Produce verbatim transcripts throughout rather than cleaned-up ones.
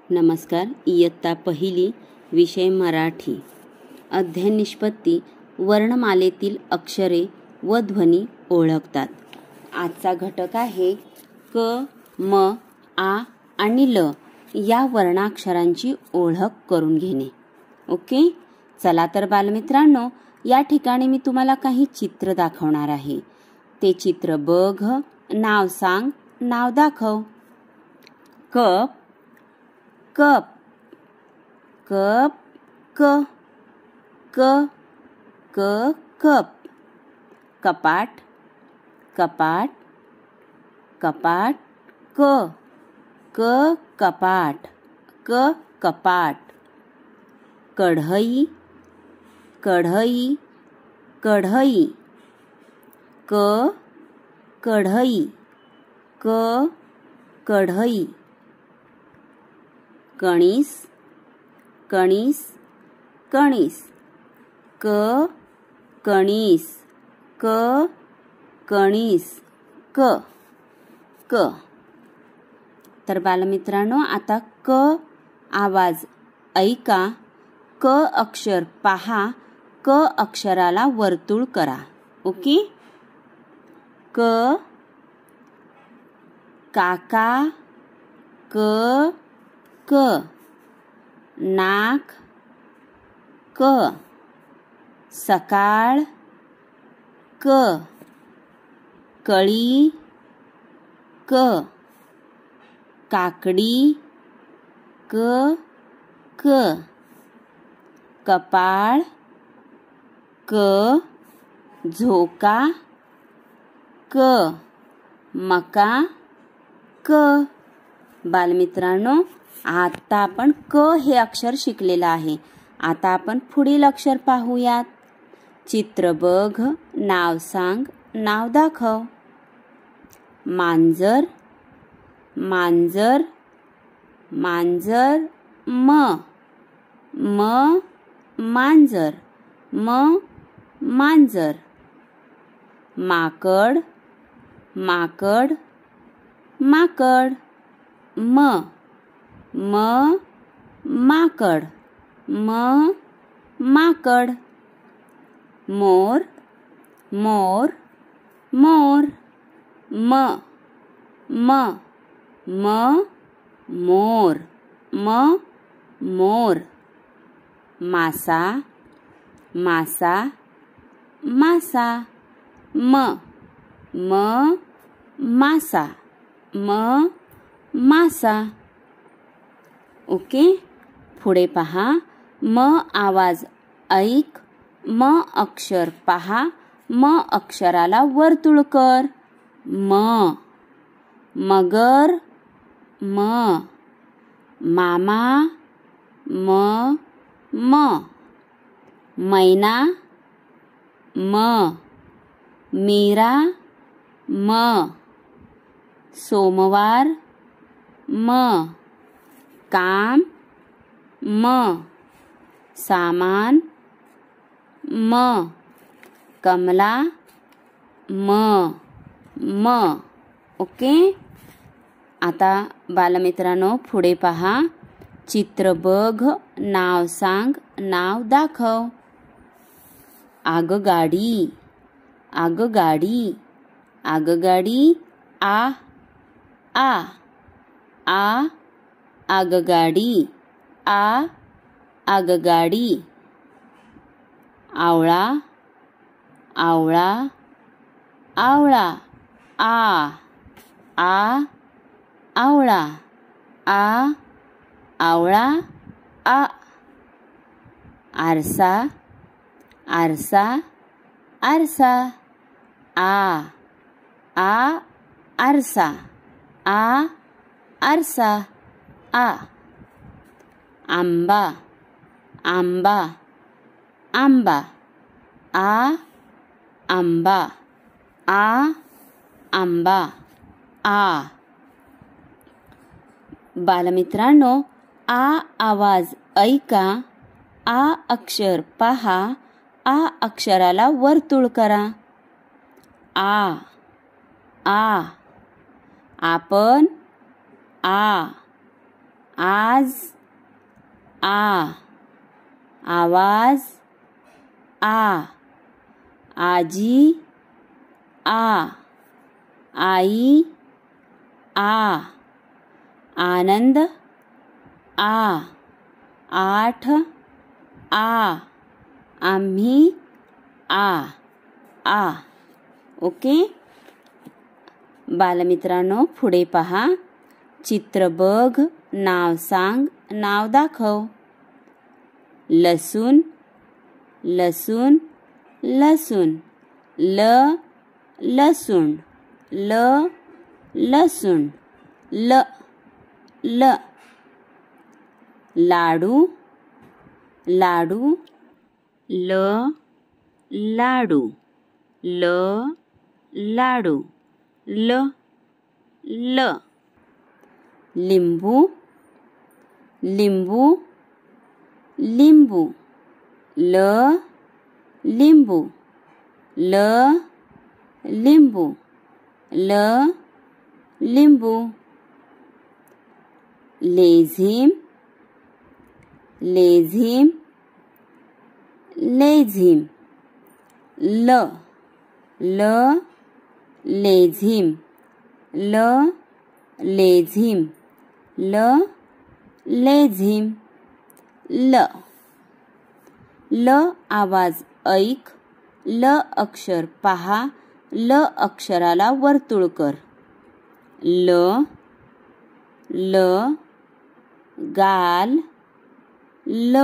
नमस्कार. इयत्ता पहिली, विषय मराठी. अध्याय निष्पत्ती. वर्णमालेतील अक्षरे व ध्वनी ओळखतात. आजचा घटक आहे क, म, आ आणि ल या वर्णाक्षरांची ओळख करून घेणे. ओके. चला तर बालमित्रांनो, या ठिकाणी मी तुम्हाला काही चित्र दाखवणार आहे. ते चित्र बघ, नाव सांग, नाव दाखव. कप, कप, कप, क, क, क, कप. कपाट, कपाट, कपाट, क, क, कपाट, क, कपाट. कढई, कढई, कढई, क, कढई, क, कढई. कणीस, कणीस, कणीस, क, कणीस, क, कणीस, क, क. तर बालमित्रांनो, आता क आवाज ऐका, क अक्षर पहा, क अक्षराला वर्तुळ करा. ओके. क, काका, क, क. नाक, क. सकाळ, क. कळी, क. काकडी, क, क. कपाळ, क. झोका, क. मका, क. बालमित्रांनो, आता आपण क हे अक्षर शिकलेलं आहे. आता आपण पुढील अक्षर पाहूयात. चित्र बघ, नाव सांग, नाव दाखव. मांजर, मांजर, मांजर, म, म, मांजर, म, मांजर. माकड, माकड, माकड, म, म, माकड, म, माकड. मोर, मोर, मोर, म, म, म, मोर, म, मोर. मासा, मासा, मासा, म, म, मासा, म, मासा. ओके. पुढे पहा. म आवाज ऐक, म अक्षर पहा, म अक्षराला वर्तुळ कर. म, मगर, म. मामा, म, म. मैना, म. मीरा, म. सोमवार, म. काम, म. सामान, म. कमला, म, म. ओके. आता बालमित्रांनो, पुढे पहा. चित्र बघ, नाव सांग, नाव दाखव. आगगाडी, आगगाडी, आगगाडी, आ, आ, आ, आगगाडी, आ, आगगाडी. आवळा, आवळा, आवळा, आ, आ, आवळा, आ, आवळा, आ. आरसा, आरसा, आरसा, आ, आ, आरसा, आ, आरसा, आ. आंबा, आंबा, आंबा, आ, आंबा, आ, आंबा, आ. बालमित्रांनो, आ आवाज ऐका, आ अक्षर पहा, आ अक्षराला वर्तुळ करा. आ, आ. आपण, आ, आज आ, आवाज आ, आजी आ, आई आ, आनंद आ, आठ आ, आम्ही आ, आ. ओके बालमित्रांनो, पुढे पहा. चित्र बघ, नाव सांग, नाव दाखव. लसूण, लसूण, लसूण. ल, लसूण. ल, लसूण. ल, ल. लाडू, लाडू. ल, लाडू. ल, लाडू. ल, ल. लिंबू, लिंबू, लिंबू. ल, लिंबू. ल, लिंबू. ल, लिंबू. लेझीम, लेझीम, लेझीम. ल, ल, लेझीम. ल, लेझीम. ल, लेझीम. ल. ल आवाज ऐक. ल अक्षर पहा. ल अक्षराला वर्तुळ कर. ल, ल. गाल, ल.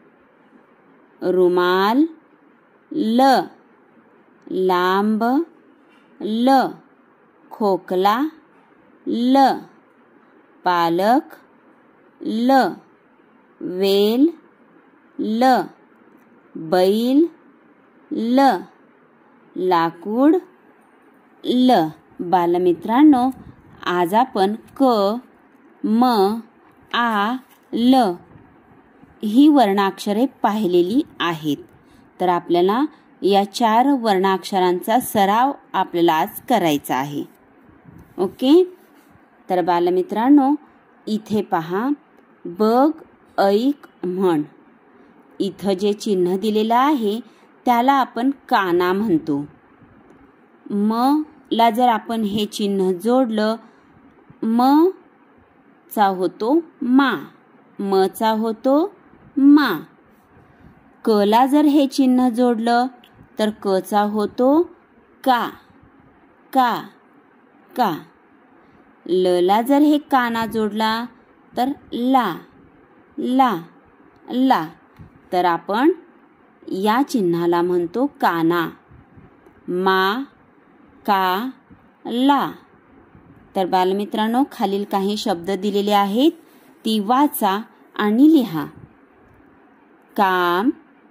रुमाल, ल. लांब, ल. खोकला, ल. पालक, ल. वेल, ल. बैल, ल. लाकूड, ल. बालमित्रांनो, आज आपण क, म, आ, ल ही वर्णाक्षरे पाहिलेली आहेत. तर आपल्याला या चार वर्णाक्षरांचा सराव आपल्याला आज करायचा आहे. ओके. तर बालमित्रांनो, इथे पहा. बघ, ऐक, म्हण. इथं जे चिन्ह दिलेलं आहे त्याला आपण काना म्हणतो. म ला जर आपण हे चिन्ह जोडलं, म चा होतो मा. म चा होतो मा. क ला जर हे चिन्ह जोडलं तर क चा होतो का, का, का. ल ला जर हे काना जोडला तर ला, ला, ला. तर आपण या चिन्हाला म्हणतो काना. मा, का, ला. तर बालमित्रांनो, खालील काही शब्द दिलेले आहेत, ती वाचा आणि लिहा. काम,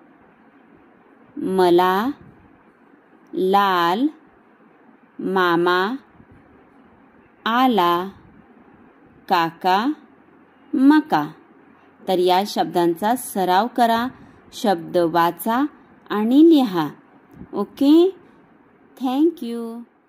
मला, लाल, मामा, आला, काका, मका. तर या शब्दांचा सराव करा. शब्द वाचा आणि लिहा. ओके. Thank you.